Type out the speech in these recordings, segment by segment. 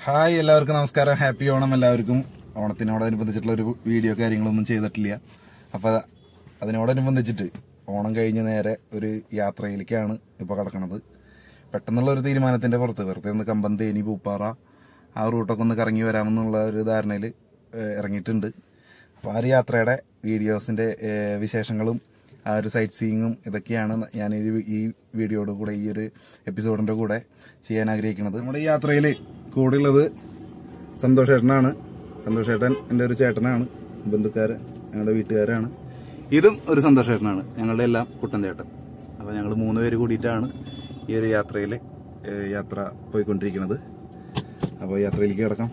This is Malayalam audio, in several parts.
ഹായ്, എല്ലാവർക്കും നമസ്കാരം. ഹാപ്പി ഓണം. എല്ലാവർക്കും ഓണത്തിനോടനുബന്ധിച്ചിട്ടുള്ള ഒരു വീഡിയോ കാര്യങ്ങളൊന്നും ചെയ്തിട്ടില്ല. അപ്പോൾ അതിനോടനുബന്ധിച്ചിട്ട് ഓണം കഴിഞ്ഞ് നേരെ ഒരു യാത്രയിലേക്കാണ് ഇപ്പോൾ കിടക്കണത്. പെട്ടെന്നുള്ള ഒരു തീരുമാനത്തിന്റെ പുറത്ത് വെറുതെ ഒന്ന് കമ്പം, തേനി, പൂപ്പാറ ആ റൂട്ടൊക്കെ ഒന്ന് കറങ്ങി വരാമെന്നുള്ള ഒരു ധാരണയിൽ ഇറങ്ങിയിട്ടുണ്ട്. അപ്പോൾ ആ ഒരു യാത്രയുടെ വീഡിയോസിന്റെ വിശേഷങ്ങളും ആ ഒരു സൈറ്റ് സീയിങ്ങും ഇതൊക്കെയാണ് ഞാൻ ഈ വീഡിയോയുടെ കൂടെ, ഈ ഒരു എപ്പിസോഡിന്റെ കൂടെ ചെയ്യാൻ ആഗ്രഹിക്കുന്നത്. നമ്മുടെ ഈ യാത്രയിൽ കൂടെയുള്ളത് സന്തോഷേട്ടനാണ്. സന്തോഷേട്ടൻ എൻ്റെ ഒരു ചേട്ടനാണ്, ബന്ധുക്കാരൻ, ഞങ്ങളുടെ വീട്ടുകാരാണ്. ഇതും ഒരു സന്തോഷേട്ടനാണ്, ഞങ്ങളുടെ എല്ലാം കുട്ടൻ ചേട്ടൻ. അപ്പോൾ ഞങ്ങൾ 3 പേര് കൂടിയിട്ടാണ് ഈ ഒരു യാത്ര പോയിക്കൊണ്ടിരിക്കുന്നത്. അപ്പോൾ യാത്രയിലേക്ക് കിടക്കാം.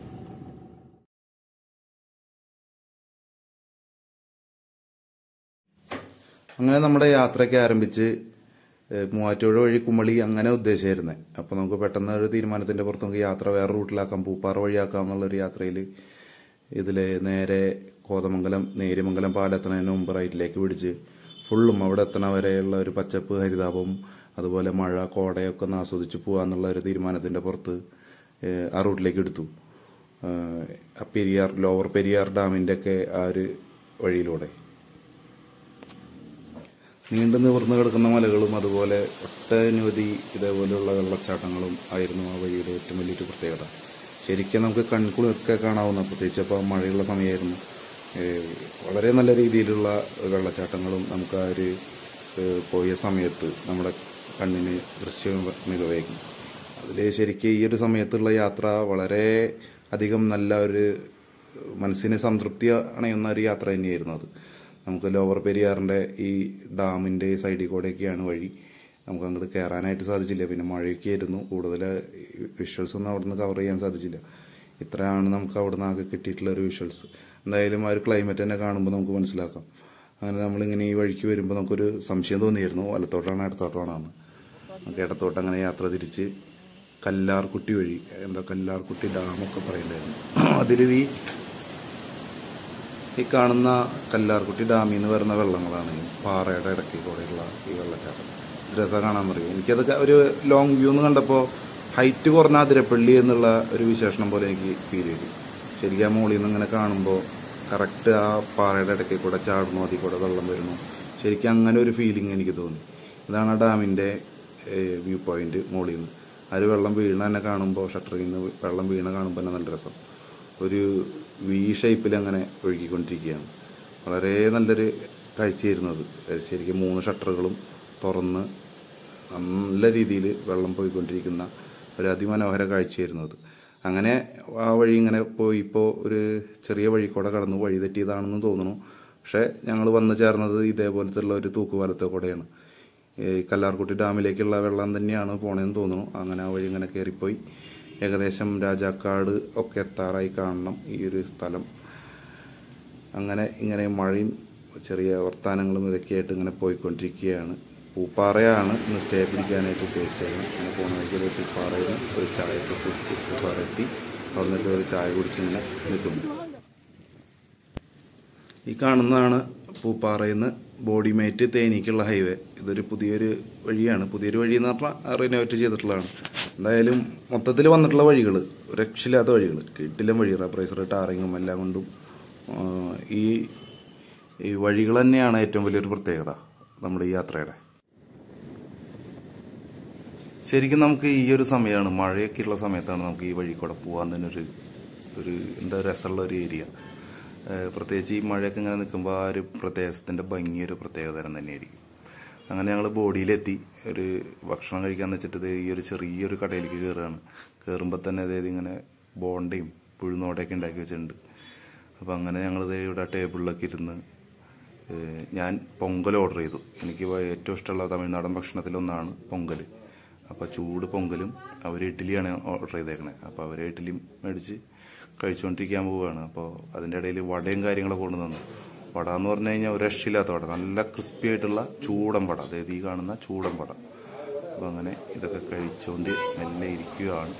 അങ്ങനെ നമ്മുടെ യാത്രയ്ക്ക് ആരംഭിച്ച് മൂവാറ്റുപുഴ വഴി കുമളി അങ്ങനെ ഉദ്ദേശിച്ചായിരുന്നേ. അപ്പോൾ നമുക്ക് പെട്ടെന്ന് ഒരു തീരുമാനത്തിന്റെ പുറത്ത് നമുക്ക് യാത്ര വേറെ റൂട്ടിലാക്കാം, പൂപ്പാറ വഴിയാക്കാം എന്നുള്ളൊരു യാത്രയിൽ ഇതിൽ നേരെ കോതമംഗലം, നേര്യമംഗലം പാലെത്തുന്നതിന് മുമ്പ് റൈറ്റിലേക്ക് പിടിച്ച് ഫുള്ളും അവിടെ എത്തണ വരെയുള്ള ഒരു പച്ചപ്പ്, ഹരിതാപവും അതുപോലെ മഴ, കോടയൊക്കെ ഒന്ന് ആസ്വദിച്ച് പോകാന്നുള്ള ഒരു തീരുമാനത്തിന്റെ പുറത്ത് ആ റൂട്ടിലേക്ക് എടുത്തു. ലോവർ പെരിയാർ ഡാമിന്റെ ഒക്കെ ആ ഒരു വഴിയിലൂടെ നീണ്ടു നിവർന്നു കിടക്കുന്ന മലകളും അതുപോലെ ഒട്ടനവധി ഇതേപോലെയുള്ള വെള്ളച്ചാട്ടങ്ങളും ആയിരുന്നു ആ വഴിയുടെ ഏറ്റവും വലിയൊരു പ്രത്യേകത. ശരിക്കും നമുക്ക് കൺകുളിർക്കെ കാണാവുന്ന, പ്രത്യേകിച്ച് അപ്പോൾ മഴയുള്ള സമയമായിരുന്നു, വളരെ നല്ല രീതിയിലുള്ള വെള്ളച്ചാട്ടങ്ങളും നമുക്ക് ആ ഒരു പോയ സമയത്ത് നമ്മുടെ കണ്ണിന് ദൃശ്യ മികവേകും. അതിൽ ശരിക്കും ഈ ഒരു സമയത്തുള്ള യാത്ര വളരെ അധികം നല്ല ഒരു മനസ്സിന് സംതൃപ്തി അണയുന്ന ഒരു യാത്ര തന്നെയായിരുന്നു അത്. നമുക്ക് ലോവർ പെരിയാറിൻ്റെ ഈ ഡാമിൻ്റെ സൈഡിൽ കൂടെയൊക്കെയാണ് വഴി. നമുക്ക് അങ്ങോട്ട് കയറാനായിട്ട് സാധിച്ചില്ല. പിന്നെ മഴയൊക്കെ ആയിരുന്നു, കൂടുതൽ വിഷ്വൽസ് ഒന്നും അവിടെ നിന്ന് കവർ ചെയ്യാൻ സാധിച്ചില്ല. ഇത്രയാണ് നമുക്ക് അവിടെ നിന്ന് ആകെ കിട്ടിയിട്ടുള്ള ഒരു വിഷ്വൽസ്. എന്തായാലും ആ ഒരു ക്ലൈമറ്റ് തന്നെ കാണുമ്പോൾ നമുക്ക് മനസ്സിലാക്കാം. അങ്ങനെ നമ്മളിങ്ങനെ ഈ വഴിക്ക് വരുമ്പോൾ നമുക്കൊരു സംശയം തോന്നിയിരുന്നു, വലത്തോട്ടാണ് ഇടത്തോട്ടാണെന്ന്. നമുക്ക് ഇടത്തോട്ട് അങ്ങനെ യാത്ര തിരിച്ച് കല്ലാർകുട്ടി വഴി, കല്ലാർകുട്ടി ഡാമൊക്കെ പറയണ്ടായിരുന്നു. അതിൽ ഈ കാണുന്ന കല്ലാർകുട്ടി ഡാമിൽ നിന്ന് വരുന്ന വെള്ളങ്ങളാണ് ഈ പാറയുടെ ഇടയ്ക്ക് കൂടെയുള്ള ഈ വെള്ളച്ചാട്ടം. രസം കാണാൻ പറയും. എനിക്കതൊക്കെ ഒരു ലോങ് വ്യൂ എന്ന് കണ്ടപ്പോൾ ഹൈറ്റ് കുറഞ്ഞ അതിരപ്പള്ളി എന്നുള്ള ഒരു വിശേഷണം പോലെ എനിക്ക് ഫീൽ ചെയ്തു. ശരിക്കും ആ മുകളിൽ നിന്ന് ഇങ്ങനെ കാണുമ്പോൾ കറക്റ്റ് ആ പാറയുടെ ഇടയ്ക്ക് കൂടെ ചാടുന്നു, അതിൽ കൂടെ വെള്ളം വരുന്നു. ശരിക്കും അങ്ങനെ ഒരു ഫീലിംഗ് എനിക്ക് തോന്നി. ഇതാണ് ആ ഡാമിൻ്റെ വ്യൂ പോയിന്റ്. മുകളിൽ നിന്ന് ആ ഒരു വെള്ളം വീണ തന്നെ കാണുമ്പോൾ, ഷട്ടറിൽ നിന്ന് വെള്ളം വീണ കാണുമ്പോൾ തന്നെ നല്ല രസം. ഒരു വി ഷേപ്പിൽ അങ്ങനെ ഒഴുകിക്കൊണ്ടിരിക്കുകയാണ്. വളരെ നല്ലൊരു കാഴ്ചയായിരുന്നു അത്. ശരിക്കും 3 ഷട്ടറുകളും തുറന്ന് നല്ല രീതിയിൽ വെള്ളം പോയിക്കൊണ്ടിരിക്കുന്ന ഒരു അതിമനോഹര കാഴ്ചയായിരുന്നു അത്. അങ്ങനെ ആ വഴി ഇങ്ങനെ പോയി ഇപ്പോൾ ഒരു ചെറിയ വഴി കൂടെ കടന്നു, വഴി തെറ്റിയതാണെന്ന് തോന്നുന്നു. പക്ഷേ ഞങ്ങൾ വന്നു ചേർന്നത് ഇതേപോലത്തെ ഉള്ള ഒരു തൂക്കുപാലത്തെ കൂടെയാണ്. കല്ലാർകുട്ടി ഡാമിലേക്കുള്ള വെള്ളം തന്നെയാണ് പോണതെന്ന് തോന്നുന്നു. അങ്ങനെ ആ വഴി ഇങ്ങനെ കയറിപ്പോയി ഏകദേശം രാജാക്കാട് ഒക്കെ എത്താറായി കാണണം ഈ ഒരു സ്ഥലം. അങ്ങനെ ഇങ്ങനെ മഴയും ചെറിയ വർത്താനങ്ങളും ഇതൊക്കെയായിട്ട് ഇങ്ങനെ പോയിക്കൊണ്ടിരിക്കുകയാണ്. പൂപ്പാറയാണ് ഇന്ന് സ്റ്റേ പിടിക്കാനായിട്ട് ഉദ്ദേശിച്ചത്. അങ്ങനെ പോകുന്നതിൽ പൂപ്പാറയിൽ ഒരു ചായയൊക്കെ കുടിച്ച് പൂപ്പാറ എത്തി. അവിടെ നിന്നിട്ട് ഒരു ചായ കുടിച്ചിങ്ങനെ നിൽക്കുന്നു. ഈ കാണുന്നതാണ് പൂപ്പാറയിൽ നിന്ന് ബോഡിമേറ്റ് തേനിക്കുള്ള ഹൈവേ. ഇതൊരു പുതിയൊരു വഴിയാണ്. പുതിയൊരു വഴി എന്ന് പറഞ്ഞാൽ റിനോവേറ്റ് ചെയ്തിട്ടുള്ളതാണ്. എന്തായാലും മൊത്തത്തിൽ വന്നിട്ടുള്ള വഴികൾ രക്ഷയില്ലാത്ത വഴികൾ, കിട്ടില്ല വഴി, റബ്ബറൈസർ, ടാറിങ്ങും എല്ലാം കൊണ്ടും ഈ വഴികൾ തന്നെയാണ് ഏറ്റവും വലിയൊരു പ്രത്യേകത നമ്മുടെ ഈ യാത്രയുടെ. ശരിക്കും നമുക്ക് ഈ ഒരു സമയമാണ്, മഴയൊക്കെ ഉള്ള സമയത്താണ് നമുക്ക് ഈ വഴി കൂടെ പോകാൻ തന്നെ ഒരു എന്താ രസമുള്ള ഒരു ഏരിയ. പ്രത്യേകിച്ച് ഈ മഴയൊക്കെ ഇങ്ങനെ നിൽക്കുമ്പോൾ ആ ഒരു പ്രദേശത്തിൻ്റെ ഭംഗി ഒരു പ്രത്യേക തരം തന്നെയായിരിക്കും. അങ്ങനെ ഞങ്ങൾ ബോഡിയിലെത്തി ഒരു ഭക്ഷണം കഴിക്കാമെന്ന് വെച്ചിട്ട് ഈ ഒരു ചെറിയൊരു കടയിലേക്ക് കയറുകയാണ്. കയറുമ്പോൾ തന്നെ അതായത് ഇങ്ങനെ ബോണ്ടയും പുഴുന്നോടയൊക്കെ ഉണ്ടാക്കി വെച്ചിട്ടുണ്ട്. അപ്പോൾ അങ്ങനെ ഞങ്ങളിത് ഇവിടെ ടേബിളിലൊക്കെ ഇരുന്ന് ഞാൻ പൊങ്കൽ ഓർഡർ ചെയ്തു. എനിക്ക് ഏറ്റവും ഇഷ്ടമുള്ള തമിഴ്നാടൻ ഭക്ഷണത്തിലൊന്നാണ് പൊങ്കൽ. അപ്പോൾ ചൂട് പൊങ്കലും അവർ ഇഡ്ഡലിയാണ് ഓർഡർ ചെയ്തേക്കണേ. അപ്പോൾ അവർ ഇഡ്ഡലിയും മേടിച്ച് കഴിച്ചുകൊണ്ടിരിക്കാൻ പോവുകയാണ്. അപ്പോൾ അതിൻ്റെ ഇടയിൽ വടയും കാര്യങ്ങളൊക്കെ കൊണ്ടുവന്നു. വട എന്ന് പറഞ്ഞു കഴിഞ്ഞാൽ ഒരു രക്ഷയില്ലാത്ത വട, നല്ല ക്രിസ്പി ആയിട്ടുള്ള ചൂടൻ വട, അതായത് ഈ കാണുന്ന ചൂടൻ വട. അപ്പോൾ അങ്ങനെ ഇതൊക്കെ കഴിച്ചുകൊണ്ട് മെല്ലെ ഇരിക്കുകയാണ്.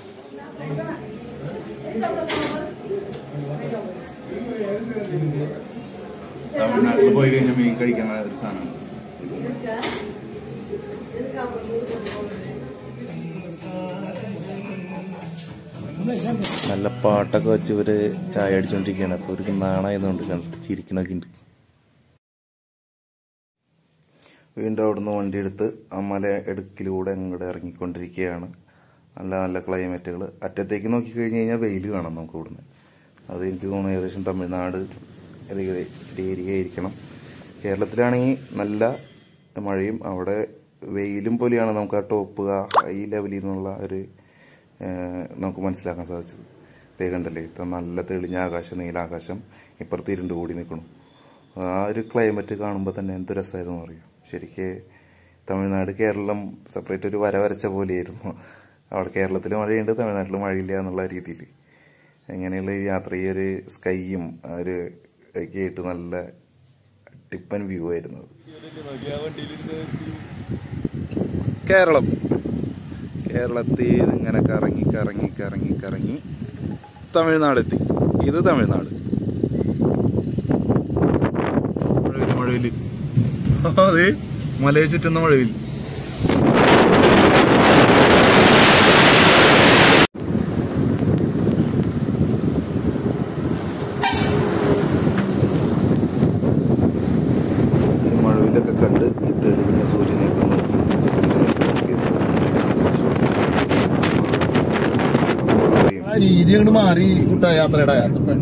തമിഴ്നാട്ടിൽ പോയി കഴിഞ്ഞാൽ മീൻ കഴിക്കുന്ന ഒരു സാധനമാണ്. നല്ല പാട്ടൊക്കെ വെച്ച് ഇവര് ചായ അടിച്ചോണ്ടിരിക്കുകയാണ്. അപ്പൊ ഇവർക്ക് നാണായതുകൊണ്ട് കണ്ടിട്ട് ചിരിക്കണൊക്കെ ഉണ്ട്. വീണ്ടും അവിടുന്ന് വണ്ടി എടുത്ത് ആ മല ഇടുക്കിലൂടെ അങ്ങോട്ട് ഇറങ്ങിക്കൊണ്ടിരിക്കുകയാണ്. നല്ല നല്ല ക്ലൈമറ്റുകൾ. അറ്റത്തേക്ക് നോക്കി കഴിഞ്ഞ് കഴിഞ്ഞാൽ വെയിൽ കാണാം നമുക്ക് ഇവിടുന്ന്. അത് എനിക്ക് തോന്നുന്നു ഏകദേശം തമിഴ്നാട് ഏരിയ ആയിരിക്കണം. കേരളത്തിലാണെങ്കിൽ നല്ല മഴയും അവിടെ വെയിലും പോലെയാണ് നമുക്ക് ആ ടോപ്പ് ആ ഹൈ ലെവലിൽ നിന്നുള്ള ഒരു നമുക്ക് മനസ്സിലാക്കാൻ സാധിച്ചത്. ഇതേ കണ്ടല്ലേ, നല്ല തെളിഞ്ഞ ആകാശം, നീലാകാശം, ഇപ്പുറത്ത് ഇരുണ്ട് കൂടി നിൽക്കണം. ആ ഒരു ക്ലൈമറ്റ് കാണുമ്പോൾ തന്നെ എന്ത് രസമായിരുന്നു അറിയും. ശരിക്ക് തമിഴ്നാട് കേരളം സെപ്പറേറ്റ് ഒരു വര വരച്ച പോലെയായിരുന്നു. അവിടെ കേരളത്തിൽ മഴയുണ്ട്, തമിഴ്നാട്ടിൽ മഴയില്ല എന്നുള്ള രീതിയിൽ. അങ്ങനെയുള്ള ഈ യാത്ര, ഈ ഒരു സ്കൈയും ഒരു ഒക്കെ ആയിട്ട് നല്ല ടിപ്പൻ വ്യൂ ആയിരുന്നു. കേരളത്തിൽ ഇങ്ങനെ കറങ്ങി കറങ്ങി കറങ്ങി കറങ്ങി തമിഴ്നാടെത്തി. ഇത് തമിഴ്നാട്. മഴവില് അതെ, മലയെ ചുറ്റുന്ന മഴവിൽ. മഴവിലൊക്കെ കണ്ട് ഈ തെളിഞ്ഞ സൂര്യനെയൊക്കെ നോക്കി രീതി അങ്ങോട്ട് മാറി യാത്രയുടെ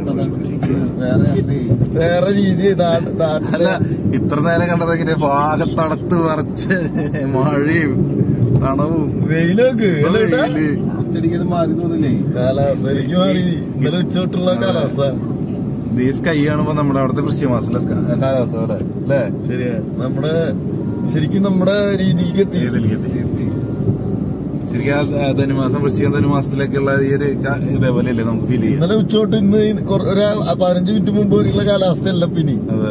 വേറെ രീതി. ഇത്ര നേരം കണ്ടതെങ്ങനെ ഭാഗത്തടത്ത് വരച്ച് മഴയും തണവും വെയിലൊക്കെ ഒറ്റടിക്കലും മാറി തോന്നില്ലേ കാലാവസ്ഥ. എനിക്ക് മാറി ഇന്നലെ ഉച്ചോട്ടുള്ള കാലാവസ്ഥ. ഈ സ്കൈ കാണുമ്പോ നമ്മുടെ അവിടുത്തെ വൃശ്ചികമാസത്തിലെ കാലാവസ്ഥ പോലെ അല്ലേ? ശരിയാ, ശരിക്കും നമ്മുടെ രീതിയിലേക്ക് എത്തി. ശരിക്കും ധനുമാസം, വൃശ്ചിക ധനുമാസത്തിലേക്കുള്ള ഈ ഒരു ഇതേപോലെ അല്ലേ നമുക്ക് ഫീൽ ചെയ്യാം. ഇന്നലെ ഉച്ചോട്ട് ഇന്ന് ഒരു 15 മിനിറ്റ് മുമ്പ് വരെയുള്ള കാലാവസ്ഥയല്ല പിന്നെ. അതെ,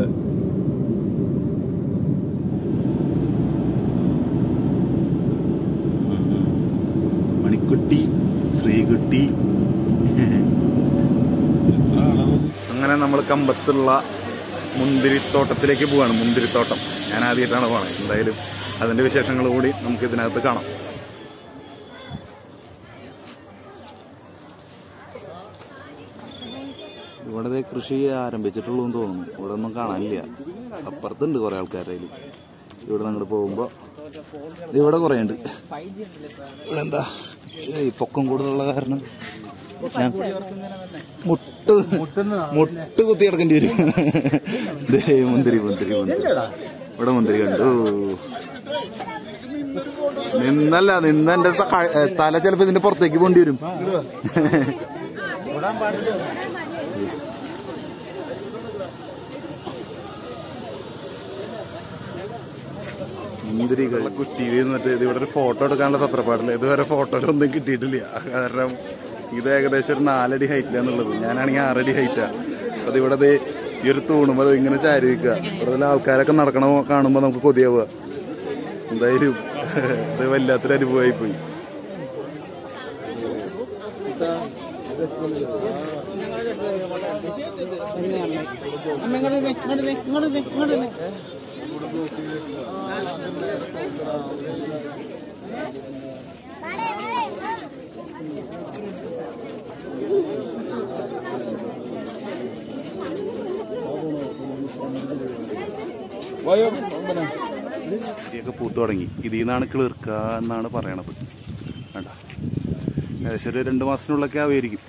മണിക്കുട്ടി, ശ്രീകുട്ടി. അങ്ങനെ നമ്മൾ കമ്പത്തുള്ള മുന്തിരിത്തോട്ടത്തിലേക്ക് പോവാണ്. മുന്തിരിത്തോട്ടം ഞാൻ ആദ്യമായിട്ടാണ് പോണത്. എന്തായാലും അതിന്റെ വിശേഷങ്ങൾ കൂടി നമുക്ക് ഇതിനകത്ത് കാണാം. ഇവിടെ കൃഷി ആരംഭിച്ചിട്ടുള്ളൂ എന്ന് തോന്നുന്നു. ഇവിടെ ഒന്നും കാണാനില്ല. അപ്പുറത്തുണ്ട് കുറെ ആൾക്കാരുടെ കയ്യിൽ. ഇവിടെ അങ്ങോട്ട് പോകുമ്പോൾ ഇവിടെ കുറേ ഉണ്ട്. ഇവിടെ എന്താ ഈ പൊക്കം കൂടുതലുള്ള കാരണം മുട്ട് കുത്തി കിടക്കേണ്ടി വരും. മുന്തിരി മുന്തിരി മുന്തിരി. ഇവിടെ മുന്തിരി കണ്ടു. നിന്ന എന്റെ തല ചിലപ്പോ ഇതിന്റെ പുറത്തേക്ക് പോണ്ടി വരും. മുന്തിരികളെ കുറ്റിയിൽ നിന്നിട്ട് ഇവിടെ ഒരു ഫോട്ടോ എടുക്കാനുള്ള തത്രപ്പാടില്ല. ഇതുവരെ ഫോട്ടോയിലൊന്നും കിട്ടിയിട്ടില്ല. കാരണം ഇത് ഏകദേശം ഒരു 4 അടി ഹൈറ്റിലാന്നുള്ളത്. ഞാനാണെങ്കിൽ 6 അടി ഹൈറ്റാ. അത് ഇവിടെ ഈ ഒരു തൂണുമ്പോൾ അത് ഇങ്ങനെ ചാരി വയ്ക്കുക. ഇവിടെ ആൾക്കാരൊക്കെ നടക്കണ കാണുമ്പോൾ നമുക്ക് കൊതിയാവുക. എന്തായാലും ഇത് വല്ലാത്തൊരു അനുഭവമായി പോയി. ഇതൊക്കെ പൂത്തു തുടങ്ങി. ഇതിൽ നിന്നാണ് കിളിർക്കുക എന്നാണ് പറയണത്. വേണ്ട, ഏകദേശം ഒരു 2 മാസത്തിനുള്ളൊക്കെ ആവുമായിരിക്കും.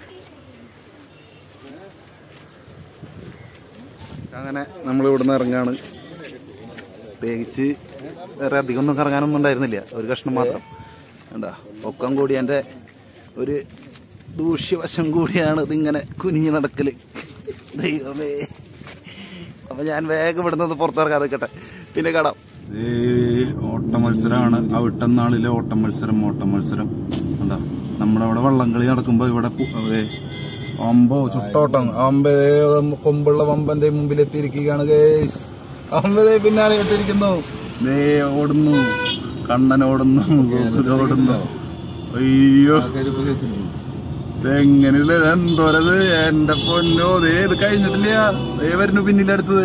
അങ്ങനെ നമ്മൾ ഇവിടുന്ന് ഇറങ്ങാണ്. പ്രത്യേകിച്ച് വേറെ അധികം ഒന്നും കറങ്ങാനൊന്നും ഉണ്ടായിരുന്നില്ല. ഒരു കഷ്ണം മാത്രം. വേണ്ട, ഒക്കം കൂടി എൻ്റെ ഒരു ദൂഷ്യവശം കൂടിയാണ് ഇതിങ്ങനെ കുനിഞ്ഞ് നടക്കല്. ദൈവമേ. അപ്പൊ ഞാൻ വേഗം ഇവിടുന്ന് പുറത്തിറങ്ങാതെ നിൽക്കട്ടെ, പിന്നെ കാണാം. ഓട്ട മത്സരമാണ്. അവിട്ടന്നാളിലെ ഓട്ട മത്സരം. എന്താ നമ്മുടെ അവിടെ വള്ളംകളി നടക്കുമ്പോ ഇവിടെ ചുട്ടോട്ടം കൊമ്പുള്ള വമ്പന്റെ മുമ്പിൽ എത്തിയിരിക്കുകയാണ്. ഗേസ് അമ്പതേ പിന്നാലെ എത്തിയിരിക്കുന്നു. ഓടുന്നു, കണ്ണൻ ഓടുന്നു, ഓടുന്നു. അയ്യോ, എങ്ങനെയുള്ള എന്തോരത് എന്റെ പൊന്നോ. ഇത് കഴിഞ്ഞിട്ടില്ല, വരുന്നു പിന്നിലെടുത്തത്.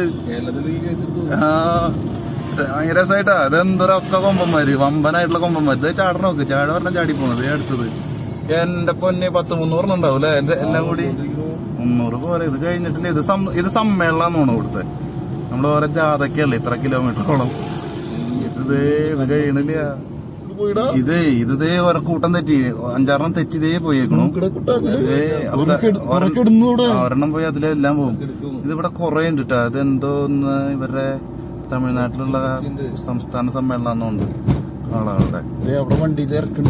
ഭയങ്കര രസമായിട്ടാ. അതെന്തോരൊക്കെ കൊമ്പന്മാര്, വമ്പനായിട്ടുള്ള കൊമ്പന്മാര്. ഇത് ചാട നോക്ക്, ചാട പറഞ്ഞാൽ ചാടി പോണത് അടുത്തത്. എന്റെ പൊന്നെ 100-300 ഉണ്ടാവും അല്ലെ? എന്റെ എല്ലാം കൂടി 300 പോലെ. ഇത് കഴിഞ്ഞിട്ടില്ല. ഇത് സമ്മേളനാന്ന് തോന്നുന്നു ഇവിടുത്തെ. നമ്മള് ഓരോ ജാഥക്കല്ലേ ഇത്ര കിലോമീറ്ററോളം. ഇത് കഴിയണില്ല. ഇതേ ഓരോ കൂട്ടം തെറ്റി 5-6 തെറ്റി ഇതേ പോയേക്കണു. ഒരെണ്ണം പോയി അതിലെല്ലാം പോകും. ഇതിവിടെ കുറെ ഉണ്ട് കേട്ടോ. ഇതെന്തോന്ന് ഇവരുടെ തമിഴ്നാട്ടിലുള്ള സംസ്ഥാന സമ്മേളനാന്നുണ്ട് ആളുകളുടെ. വണ്ടിയിൽ ഇറക്കണു.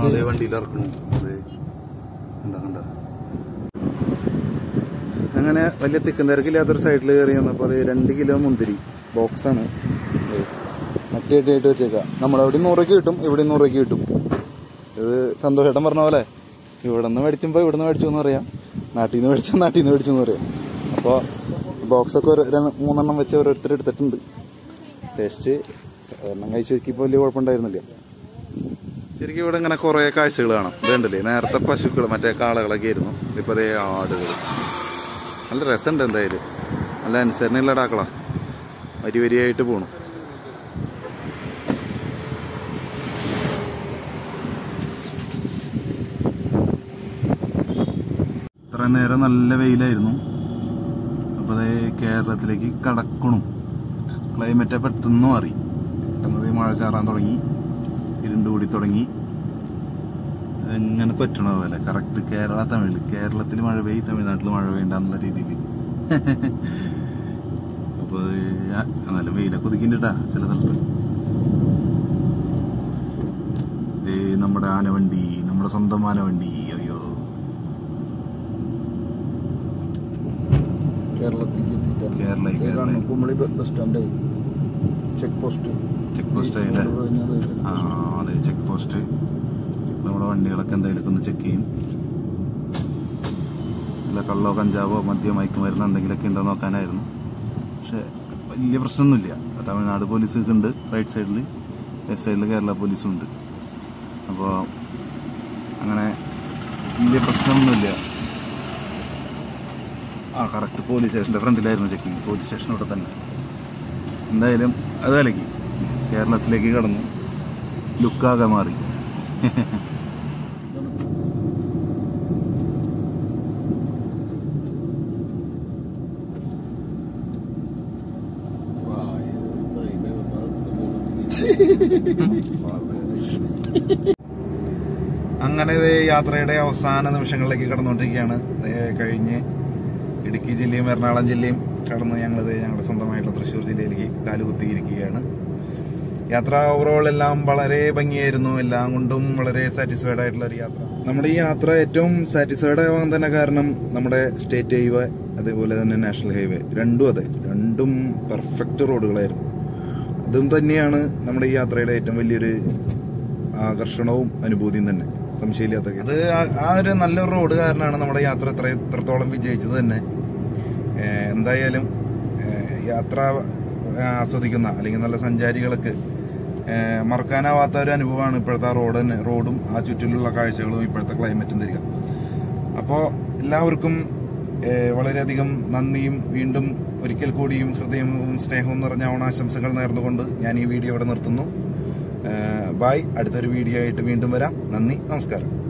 അങ്ങനെ വലിയ തിക്കും തിരക്കില്ലാത്തൊരു സൈഡിൽ കയറി വന്നപ്പോൾ അത് 2 കിലോ മുന്തിരി ബോക്സാണ് മറ്റേട്ടായിട്ട് വെച്ചേക്കാം. നമ്മളവിടെ 100 രൂപയ്ക്ക് കിട്ടും, ഇവിടെ 100 രൂപയ്ക്ക് കിട്ടും. ഇത് സന്തോഷേട്ടൻ പറഞ്ഞ പോലെ ഇവിടെ നിന്ന് മേടിച്ചുമ്പോൾ ഇവിടെ നിന്ന് മേടിച്ചു എന്ന് പറയാം, നാട്ടിൽ നിന്ന് മേടിച്ചു എന്ന് പറയാം. അപ്പോൾ ബോക്സൊക്കെ 3 വെച്ച് ഓരോരുത്തർ എടുത്തിട്ടുണ്ട്. ടേസ്റ്റ് ഒരെണ്ണം കഴിച്ച് നോക്കിയപ്പോൾ വലിയ കുഴപ്പമുണ്ടായിരുന്നില്ല. ശരിക്കും ഇവിടെ ഇങ്ങനെ കുറേ കാഴ്ചകൾ കാണാം. ഇതുണ്ടല്ലേ, നേരത്തെ പശുക്കൾ മറ്റേ കാളകളൊക്കെ ആയിരുന്നു, ഇപ്പോൾ അതേ ആടുകൾ. നല്ല രസമുണ്ട്. എന്തായാലും നല്ല അനുസരണയുള്ള ഇടാക്കളാ, വരിയായിട്ട് പോണു. ഇത്ര നേരം നല്ല വെയിലായിരുന്നു. അപ്പോൾ അതേ കേരളത്തിലേക്ക് കടക്കണു. ക്ലൈമറ്റ് പെട്ടെന്ന് മാറി. പെട്ടെന്ന് മഴ ചാറാൻ തുടങ്ങി, ഇരുണ്ടുകൂടി തുടങ്ങി. എങ്ങനെ പറ്റണ പോലെ കറക്റ്റ് കേരളത്തിൽ മഴ പെയ്യും, തമിഴ്നാട്ടിൽ മഴ പെയ്യണ്ടെന്നുള്ള രീതിയിൽ. അപ്പോൾ നല്ല വെയിലൊക്കെ ഒതുക്കിണ്ടാ ചില സ്ഥലത്ത്. നമ്മുടെ ആനവണ്ടി, നമ്മുടെ സ്വന്തം ആനവണ്ടി. അയ്യോ, Kumily bus stand check post ആയില്ലേ? ആ അതെ, ചെക്ക് പോസ്റ്റ്. നമ്മുടെ വണ്ടികളൊക്കെ എന്തെങ്കിലുമൊക്കെ ഒന്ന് ചെക്ക് ചെയ്യും. അല്ല കള്ളോ കഞ്ചാവോ മദ്യമോ മയക്കുമരുന്നോ എന്തെങ്കിലുമൊക്കെ ഉണ്ടോ നോക്കാനായിരുന്നു. പക്ഷെ വലിയ പ്രശ്നമൊന്നുമില്ല. തമിഴ്നാട് പോലീസൊക്കെ ഉണ്ട് റൈറ്റ് സൈഡിൽ, ലെഫ്റ്റ് സൈഡിൽ കേരള പോലീസും ഉണ്ട്. അപ്പോൾ അങ്ങനെ വലിയ പ്രശ്നമൊന്നുമില്ല. കറക്റ്റ് പോലീസ് സ്റ്റേഷൻ്റെ ഫ്രണ്ടിലായിരുന്നു ചെക്കിങ്. പോലീസ് സ്റ്റേഷൻ ഇവിടെ തന്നെ. എന്തായാലും അത് വിലക്കി കേരളത്തിലേക്ക് കടന്നു, ലുക്കാകെ മാറി. അങ്ങനെ യാത്രയുടെ അവസാന നിമിഷങ്ങളിലേക്ക് കടന്നുകൊണ്ടിരിക്കുകയാണ്. കഴിഞ്ഞ് ഇടുക്കി ജില്ലയും എറണാകുളം ജില്ലയും കടന്ന് ഞങ്ങളുടെ സ്വന്തമായിട്ടുള്ള തൃശ്ശൂർ ജില്ലയിലേക്ക് കാലുകുത്തിയിരിക്കുകയാണ്. യാത്ര ഓവറോൾ എല്ലാം വളരെ ഭംഗിയായിരുന്നു. എല്ലാം കൊണ്ടും വളരെ സാറ്റിസ്ഫൈഡ് ആയിട്ടുള്ള ഒരു യാത്ര. നമ്മുടെ ഈ യാത്ര ഏറ്റവും സാറ്റിസ്ഫൈഡ് ആവാൻ തന്നെ കാരണം നമ്മുടെ സ്റ്റേറ്റ് ഹൈവേ അതേപോലെ തന്നെ നാഷണൽ ഹൈവേ രണ്ടും പെർഫെക്റ്റ് റോഡുകളായിരുന്നു. അതും തന്നെയാണ് നമ്മുടെ ഈ യാത്രയുടെ ഏറ്റവും വലിയൊരു ആകർഷണവും അനുഭൂതിയും തന്നെ, സംശയമില്ലാത്ത. അത് ആ ഒരു നല്ലൊരു റോഡ് കാരണമാണ് നമ്മുടെ യാത്ര ഇത്രത്തോളം വിജയിച്ചത് തന്നെ. എന്തായാലും യാത്ര ആസ്വദിക്കുന്ന അല്ലെങ്കിൽ നല്ല സഞ്ചാരികൾക്ക് മറക്കാനാവാത്ത ഒരു അനുഭവമാണ് ഇപ്പോഴത്തെ റോഡും ആ ചുറ്റിലുള്ള കാഴ്ചകളും ഇപ്പോഴത്തെ ക്ലൈമറ്റും തരിക. അപ്പോൾ എല്ലാവർക്കും വളരെയധികം നന്ദിയും വീണ്ടും ഒരിക്കൽ കൂടിയും ഹൃദയവും സ്നേഹവും നിറഞ്ഞ ഓണാശംസകൾ നേർന്നുകൊണ്ട് ഞാൻ ഈ വീഡിയോ ഇവിടെ നിർത്തുന്നു. ബൈ. അടുത്തൊരു വീഡിയോ ആയിട്ട് വീണ്ടും വരാം. നന്ദി, നമസ്കാരം.